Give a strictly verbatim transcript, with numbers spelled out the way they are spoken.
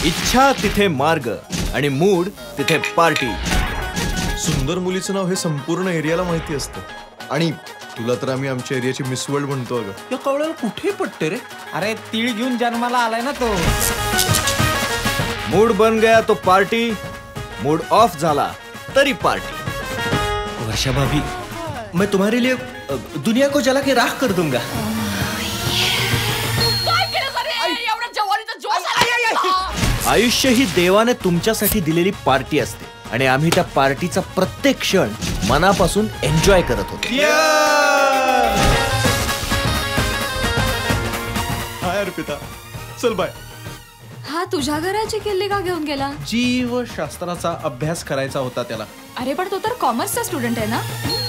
इच्छा तिथे मार्ग आणि मूड तिथे पार्टी. सुंदर मुलीचं नाव हे संपूर्ण एरियाला माहिती असतं आणि तुला तर आम्ही आमच्या एरियाची मिस वर्ल्ड म्हणतो. अगं या कवळ्याला कुठे पटते रे. अरे तीळ घेऊन जन्माला आलाय ना तो. मूड बन गया तो पार्टी, मूड ऑफ झाला तरी पार्टी. वर्षा भाभी, मैं तुम्हारे लिए दुनिया को जला के राख कर दूंगा. आयुष्य ही देवाने तुमच्यासाठी दिलेली पार्टी असते आणि आम्ही त्या पार्टीचा प्रत्येक क्षण मनापासून एन्जॉय करत होतो. हाय अर्पिता, चल बाय. हा तुझ्या घराची किल्ली का घेऊन गेला? जीवशास्त्राचा अभ्यास करायचा होता त्याला. अरे पण तो तर कॉमर्सचा स्टुडंट आहे ना.